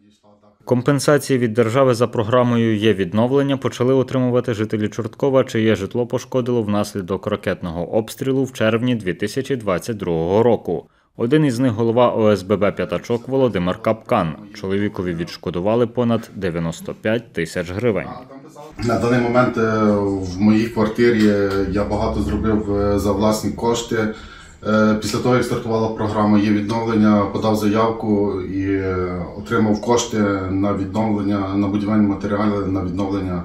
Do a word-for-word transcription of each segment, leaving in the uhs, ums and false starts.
Компенсації від держави за програмою «Є відновлення» почали отримувати жителі Чорткова, чиє житло пошкодило внаслідок ракетного обстрілу в червні дві тисячі двадцять другого року. Один із них – голова О С Б Б «П'ятачок» Володимир Капкан. Чоловікові відшкодували понад дев'яносто п'ять тисяч гривень. На даний момент в моїй квартирі я багато зробив за власні кошти. Після того, як стартувала програма «Є відновлення», подав заявку і отримав кошти на відновлення, на будівельні матеріали, на відновлення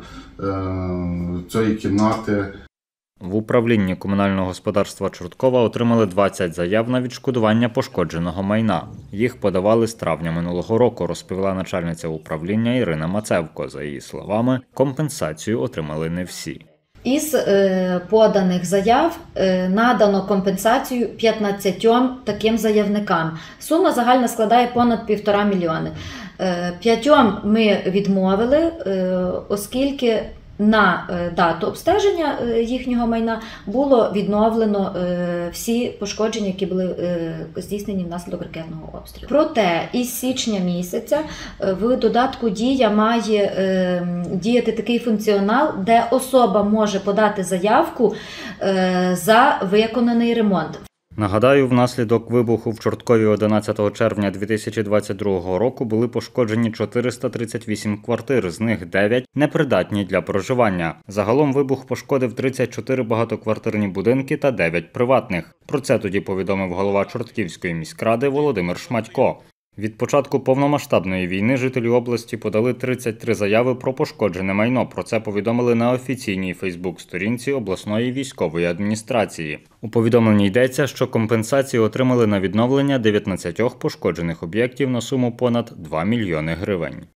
цієї кімнати. В управлінні комунального господарства Чорткова отримали двадцять заяв на відшкодування пошкодженого майна. Їх подавали з травня минулого року, розповіла начальниця управління Ірина Мацевко. За її словами, компенсацію отримали не всі. Із е, поданих заяв е, надано компенсацію п'ятнадцятьом таким заявникам. Сума загальна складає понад півтора мільйони. Е, п'ятьом ми відмовили, е, оскільки на дату обстеження їхнього майна було відновлено всі пошкодження, які були здійснені внаслідок ракетного обстрілу. Проте із січня місяця в додатку «Дія» має діяти такий функціонал, де особа може подати заявку за виконаний ремонт. Нагадаю, внаслідок вибуху в Чорткові одинадцятого червня дві тисячі двадцять другого року були пошкоджені чотириста тридцять вісім квартир, з них дев'ять непридатні для проживання. Загалом вибух пошкодив тридцять чотири багатоквартирні будинки та дев'ять приватних. Про це тоді повідомив голова Чортківської міськради Володимир Шматько. Від початку повномасштабної війни жителі області подали тридцять три заяви про пошкоджене майно. Про це повідомили на офіційній фейсбук-сторінці обласної військової адміністрації. У повідомленні йдеться, що компенсації отримали на відновлення дев'ятнадцяти пошкоджених об'єктів на суму понад два мільйони гривень.